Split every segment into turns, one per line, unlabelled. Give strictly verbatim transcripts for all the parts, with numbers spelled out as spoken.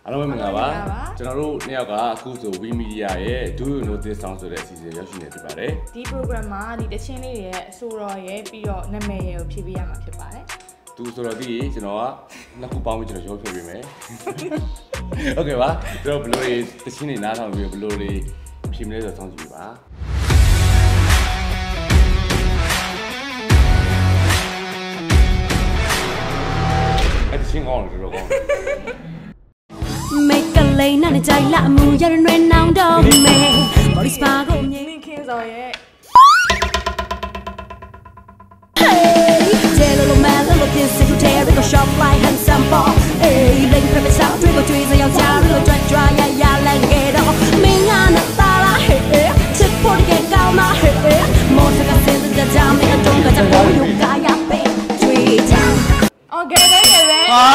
အားလုံးပဲမင်္ဂလာပါကျွန်တော်တို့နှစ်ယောက်ကအခုဆို We Media ရဲ့ Do You Know This Song ဆိုတဲ့အစီအစဉ်ရောက်ရှိနေဖြစ်ပါတယ်ဒီ
program မှာဒီတချင်းလေးတွေရဲ့အဆိုတော်ရဲ့ပြီးတော့နာမည်ရဲ့ကိုဖြည့်ပေးရမှာဖြစ်ပါတယ်
သူဆိုတော့ဒီကျွန်တော်ကနှစ်ခုပေါင်းပြီးကျွန်တော်ရောဖြည့်ပေးမယ်โอเคပါကျွန်တော်ဘယ်လိုတချင်းတွေနားထောင်ပြီးဘယ်လိုတွေဖြည့်မလဲဆိုတော့စောင့်ကြည့်ပါအဲ့တချင်းကောင်းတယ်တော်ကောင်း
Make a lane and a jala moon, you're in now, don't me. Body sparkle,
you can't say it.
Hey, tell a little man, little kiss, secretary, go shop like handsome ball. Hey, link from the south, triple trees, and your town, little dry, dry, yeah, yeah, like it all. Ming on a thala, hey, chip for the get down, my hey. More to get in the jam, and don't get a boy, you got your big tree down.
Okay, there you go.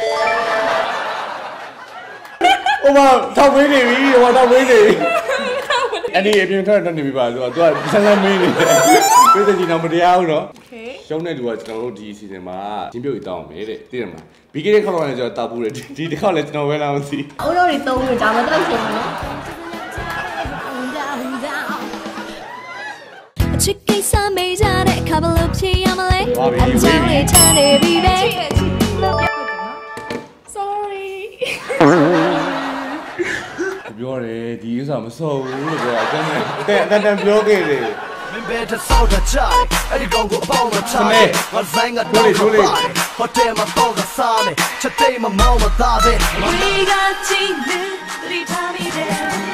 ဟိုမှာထောက်ဝင်းနေပြီဟိုမှာထောက်ဝင်းနေပြီအဲ့ဒီအပြင်ထွက်တော့နေပြီပါသူကသူကဆန်းဆန်းမင်းနေတယ်ပြည်သူကြီးတော့မတရားဘူးနော်โอเคရှုံးတဲ့သူကကျွန်တော်တို့ဒီအစီအစဉ်မှာချင်းပြုတ်ကြီးတောင်းမယ်တဲ့သိတယ်မလားဘီကလေးခေါက်တော့လည်းကျွန်တော်တောက်ဘူးတဲ့ဒီတစ်ခေါက်လည်းကျွန်တော်ဝဲလာမသိ
အိုးလို့တွေသုံးလို့ဒါမှတောက်ချင်တယ်နော်
အချစ်ကိစ္စမေးကြတဲ့ခါဘလို့ဖြေရမလဲအချမ်းလေးချမ်းနေပြီပဲ
Sorry
ပြောတယ်ဒီဥစ္စာမစော်ဘူးလို့ပြောတာအကျဉ်းနဲ့အတန်တန်ပြောခဲ့တယ်မင်းဘယ်တစ်ဆောက်တာချတယ်အဲ့ဒီကောင်ကိုပေါင်းမချတယ်ငါဆိုင်ကတော့ဟိုတယ်မှာတော့ကစားမယ်ချက်တိတ်မမောင်းမသားပဲ
We got you three times a day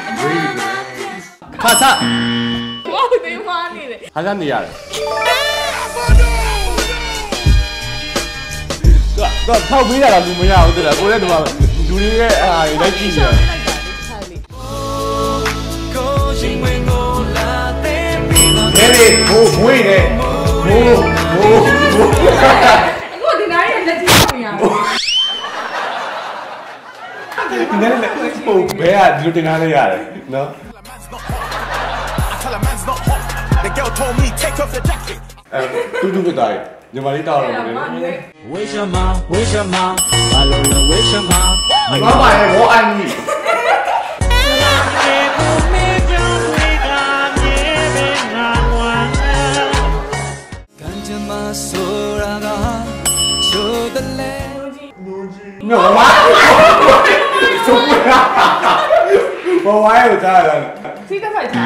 ခါစား
ဟိုဒီမှာနေတယ်
ခါစားနေရတယ်တော့ထောက်ပေးရတာလူမရဘူးတဲ့ကိုလည်းဒီမှာလူတွေရဲ့အာလိုက်ကြည့်နေတယ်နေနေဘိုးမွေးနေဘိုးဘိုး
အခုဒီနားရဲ့လက်ကြီးဆောင်ရ
ဒီနားနဲ့ဟိုဘယ်ကဒီလိုတင်ထားလိုက်ရတယ်နော်အဲတူတူကတိုင်ညီမလေးတောက်တော့နေ
为什么为什么ဘာလို့လဲ为什么
ဘာပါလဲဘောအန်ကြီးNo, why? So what? Why is that?
See the fight.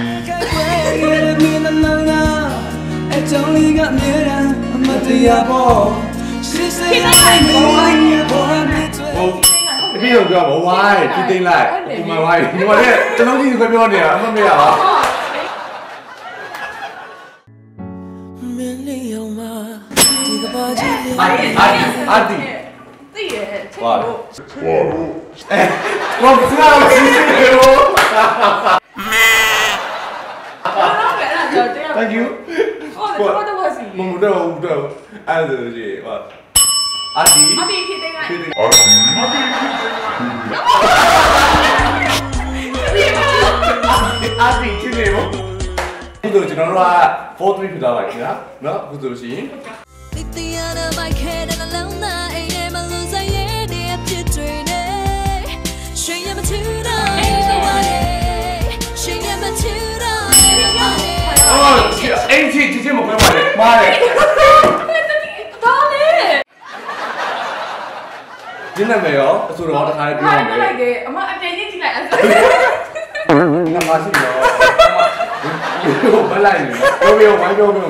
It's only got me down. I'm at the apple. She said, I'm going to
Oh, if you don't go, why? You think like, my wife? You want it? Don't need to go on there. I'm not me out. Adi, Adi.
သိရဲ့ချက်
ဟ
လို့
ောအဲဘာစကားကြီးနေလို့ Thank you
ဟောတော့တော့စီ
မမတော့တော့အဲ့ဒါကြီးဟောအာဒီ
အာဒီဖြစ်တဲ့ကအာဒီ
အာဒီဖြစ်နေလို့ဒီတော့ကျွန်တော်တို့က four three ဖြစ်သွားပါခင်ဗျာနော်အခုဆိုလို့ရှိရင် Oh, ain't she? She's in my way. Mare.
Dale.
Dina me yo. Aso ro ta khai pyo me.
Khai like ke. Ama apian yin jin lai aso.
Na ma shi yo. Yo ba lai ni. Yo yo wai yo yo.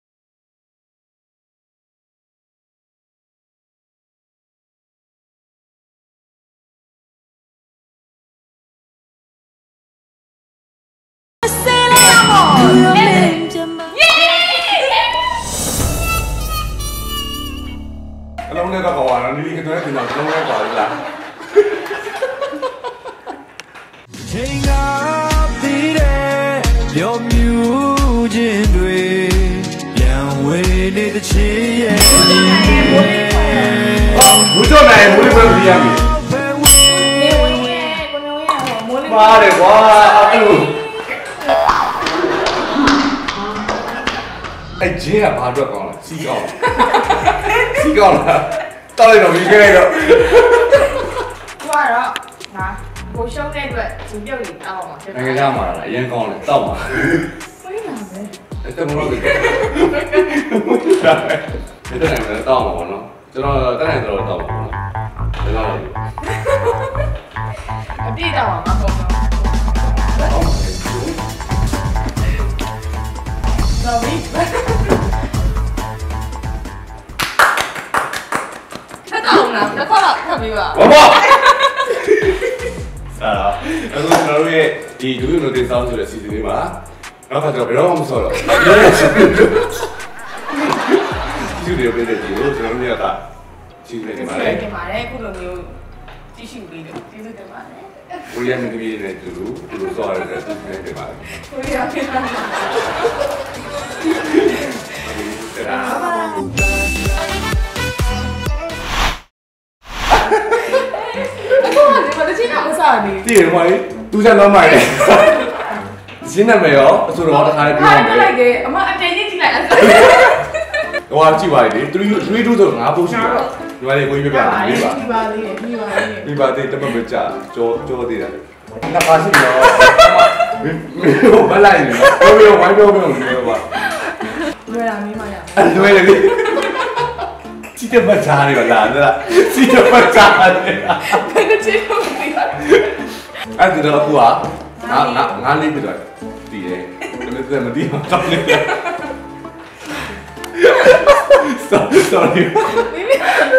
Long này có quả nó đi cái chỗ này thì nó long này quả đi làm. Hãy gặp đi đây, liều miu trên đuôi, yang quê đi tới chi em. Bữa chỗ này muốn đi đâu đi em? Ba để quá ăn luôn. Anh chế là ba được còn là xí còn. Xí còn là tao đây nó bị cái này rồi.
ကတော့ငါကိုရှုံးတဲ့အတွက်သူပြုတ်ပြီးတောက်အောင်ဖြစ်တယ်
ငါကမှာအရင်ကောင်းတယ်တောက်ပါ
ဝိလာမယ်
အဲ့တမလို့တယ်တဲ့နိုင်တော့တောက်မှာပေါ့နော်ကျွန်တော်တက်နိုင်တော့တောက်ပါပေါ့နော်ဒါတော့
အပြည့်တောက်အောင်မဟုတ်ဘူးတော်ပြီထပ်တောက်လားတစ်ခါတော့ထပ်ပြီးပါ
ဘာဘာအာအဲ့တော့ကျွန်တော်တို့ရဲ့ဒီဒူးနိုတေးဆောင်းဆိုတဲ့စီစဉ်လေးမှာနောက်ခါကျတော့ဘယ်တော့မှမဆော့တော့ဒီလိုပဲတဲ့ဒီလိုကျွန်တော်တို့ကစီစဉ်နေပါလေ
တင်ပါတယ်ခုလိုမျိုးကြည့်ရှုပြီးတော့ကျေးဇူးတင်ပါတယ်
ကိုရီးယားမြို့ပြည်နဲ့တူတူဒီလိုဆော့ရတဲ့စီစဉ်နေပါလေ
ကိုရီးယားပြည်မှာအခုဒီမှာတချင်းအောင်စားနေ
တည်တယ်မိုင်းသူချက်တော့မိုင်းတယ်ရှင်းနေမယ်ရောအဆိုတော့တစ်ခါပြောင်းမယ်
လိုက်တယ်အမအတင်ကြီးကြည့်လိုက်အဲ့
ဟိုကကြည့်ပါလေ3 3 2ဆိုငါပို့ရှိတာဒီမှာလေကိုကြီးပြပြနေပါ
ဒီပါလေးဒီပါလေး
ဒီပါသေးတမမကြကြောကြောသေးတယ်နှစ်ပါရှိတော့မင်းမလိုက်နေတော့ပြောဝိုင်းပြောပြောနေတော့ပါ
လွယ်တာမင်းမရ
အဲ့လွယ်လေစီတပတ်ချားနေပါလားလားစီတပတ်ချားနေ
ဘယ်လိုချင်လို့ဒီပါ
အဲ့ဒီတော့အခုကငါငါငါလေးပြတော့တည်တယ်ဒါပေမဲ့မတည်တော့တော့နေ sorry sorry
မင်း